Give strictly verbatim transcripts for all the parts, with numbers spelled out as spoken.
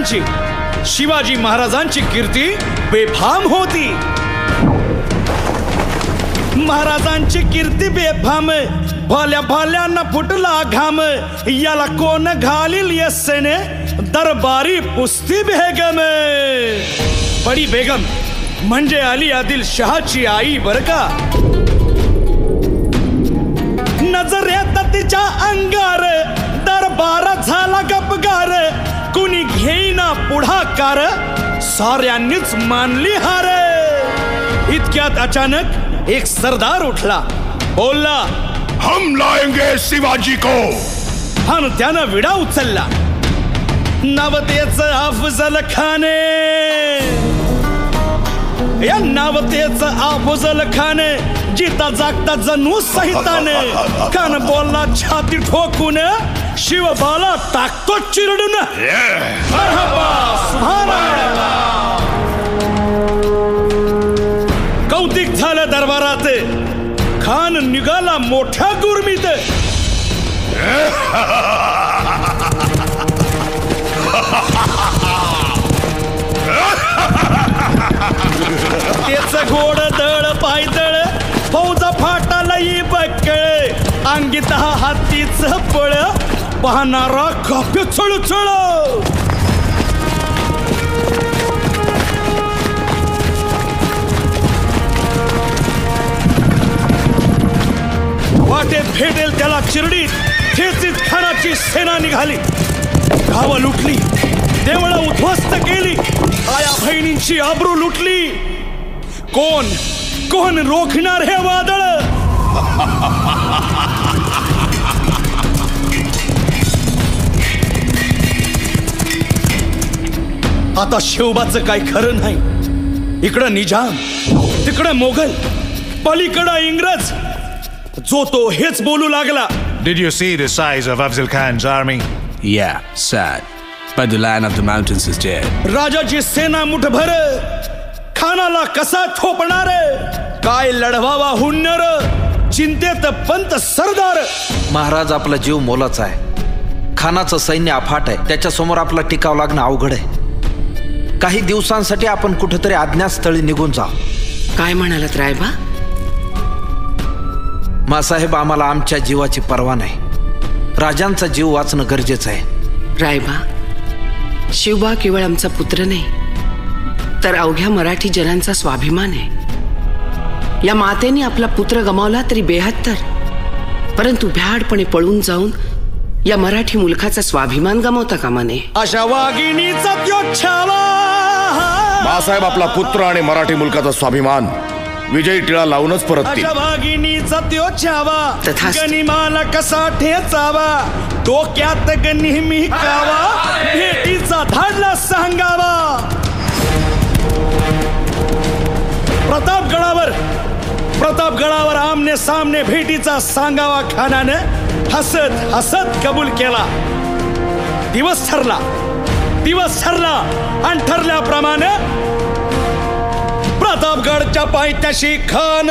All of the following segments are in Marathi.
महाराजांची शिवाजी महाराजांची कीर्ती बेफाम होती. महाराजांची कीर्ती बेफाम, भल्या भल्यांना फुटला घाम. याला कोण घालील यस्सेने दरबारी पुस्ती बेगम. बडी बेगम म्हणजे अली आदिल शहाची आई बर का. नजरेत तिच्या अंगार दरबार झाला गपगार. कुणी घेईना पुढाकार, साऱ्यांनीच मानली हार. इतक्यात अचानक एक सरदार उठला, बोलला, हम लाएंगे शिवाजी को. आणि त्यानं विडा उचलला. नावतेच अफजल खान. या नावतेच अफजल खान जिता जागता जणू सहिताने. कान बोलला छाती ठोकून, शिवबाला टाकतो चिरडून. मरहबा, सुभानअल्लाह. कौतिक झालं दरबारात. खान निघाला मोठ्या गुरमीत. त्याच घोड दळ पायदळ, फौजा फाटाला ही बक्कळ. अंगीत हा हातीच पळ, पाहणारा कापे चळचळ. वाटेत भेटेल त्याला चिरडीत ठेचीत खानाची सेना निघाली. गावं लुटली, देवळं उद्ध्वस्त केली, आया बहिणींची आबरू लुटली. कोण कोण रोखणार हे वादळ. आता शिवबाचं काय खरं नाही. इकडं निजाम, तिकडं मोगल, पलीकडं इंग्रज. जो तो हेच बोलू लागला. Did you see the size of Afzal Khan's army? Yeah, sad. But the Lion of the Mountains is dead. राजाची सेना मुठभर, खानाला कसा थोपणार. काय लढवावा हुन्नर, चिंतेत पंत सरदार. महाराज आपला जीव मोलाचा आहे. खानाचं सैन्य अफाट आहे. त्याच्या समोर आपला टिकाव लागणं अवघड आहे. काही दिवसांसाठी आपण कुठेतरी अज्ञातस्थळी निघून जाऊ. काय म्हणालात रायबा? मासाहेब, आम्हाला आमच्या जीवाची पर्वा नाही. राजांचा जीव वाचणं गरजेचं आहे. रायबा, शिवबा केवळ आमचा पुत्र नाही, तर अवघ्या मराठी जनांचा स्वाभिमान आहे. या मातेने आपला पुत्र गमावला तरी बेहत्तर, परंतु भ्याडपणे पळून जाऊन या मराठी मुलखाचा स्वाभिमान गमावता कामा नये. अशा वाघिणीचा त्यो छावा. मासाहेब, आपला पुत्र आणि मराठी मुलकाचा स्वाभिमान विजयी टिळा लावूनच परततील. अशा वाघिणीचा त्यो छावा, तथास्तु. गनिमाला कसा ठेचावा, डोक्यात नेहमी कावा, भेटीचा धाडला सांगावा. प्रतापगडावर प्रतापगडावर आमने सामने भेटीचा सांगावा खानानं हसत हसत कबूल केला. दिवस ठरला दिवस ठरला आणि ठरल्याप्रमाणे प्रतापगडच्या पायथ्याशी खान.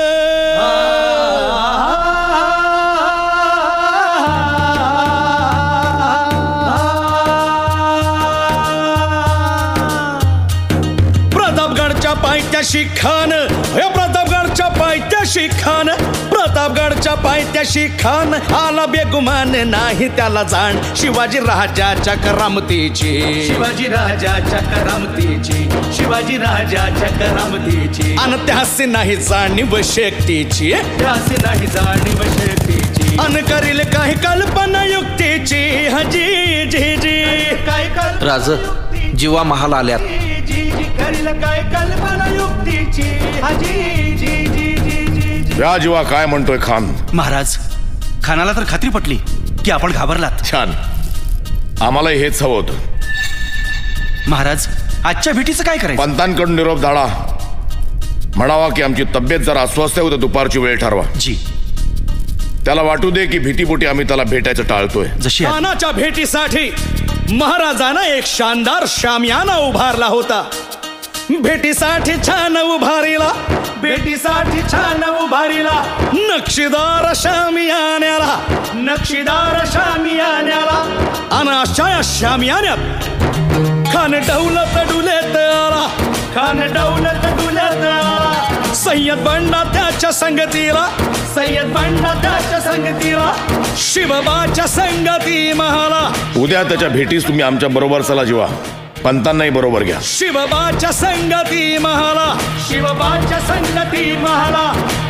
प्रतापगडच्या पायथ्याशी खान, हे प्रतापगडच्या पायथ्याशी खान, प्रतापगडच्या पायथ्याशी खान. आला बेगुमान नाही त्याला जाण, शिवाजी राजाच्या करामतीची. शिवाजी राजाच्या करामतीची. शिवाजी राजाच्या करामतीची. आणि त्यासी नाही जाणीव शक्तीची. त्यासी नाही जाणीव शक्तीची. अन करील काही कल्पना युक्तीची. हजी जी जी काय कल्पना. राज, जीवा महाल आल्यात. करील काय कल्पना युक्तीची. हजी जी जी जी. या जीवा काय म्हणतोय खान? महाराज, खानाला तर खात्री पटली की आपण घाबरलात. छान, आम्हालाही हेच हवं होतं. महाराज, आजच्या भेटीचं काय करायचं? पंतांकडून निरोप धाडा. म्हणावा की आमची तब्येत जरा अस्वस्थ आहे, उद्या दुपारची वेळ ठरवा. जी. त्याला वाटू दे की भीतीपोटी आम्ही त्याला भेटायचं टाळतोय. जशी खानाच्या भेटीसाठी महाराजानं एक शानदार शामियाना उभारला होता. भेटीसाठी छान उभारीला, भेटीसाठी छान उभारीला नक्षीदार शामियान्याला, नक्षीदार शामियान्याला. आणि अशा या शामियान्यात खान डौलत डुलेत आला, खान डौलत डुलेत आला. सय्यद बंडा त्याच्या संगतीला, सय्यद बंडा त्याच्या संगतीला, शिवबाच्या संगती महाला. उद्या त्याच्या भेटीस तुम्ही आमच्या बरोबर चला जीवा, पंतांनाही बरोबर घ्या. शिवबाच्या संगती महाला, शिवबाच्या संगती महाला.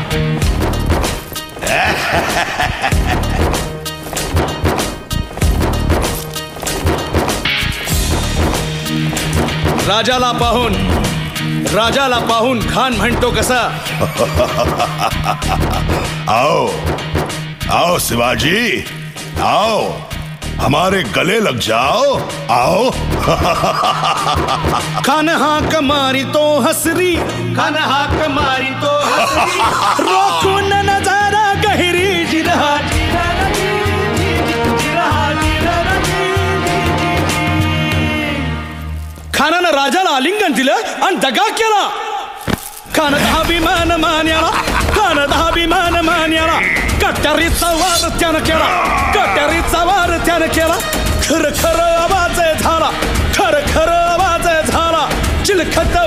राजाला पाहून, राजाला पाहून खान म्हणतो कसा, आओ आओ शिवाजी, आओ हमारे गले लग जाओ, आओ. खान हाक मारी तो हसरी, खान हाक मारी तो हसरी, रोखून नजारा गहिरी जिरहा जिरहा जिरहा जिरहा. खानानं राजाला आलिंगन दिलं आणि दगा केला. खान अभिमान मान्याला, खान अभिमान मान्याला, कट्यारीचा वार त्यानं केला, कट्यारीचा वार त्यानं केला. खर खर आवाज झाला, खर खर आवाज झाला, चिलखत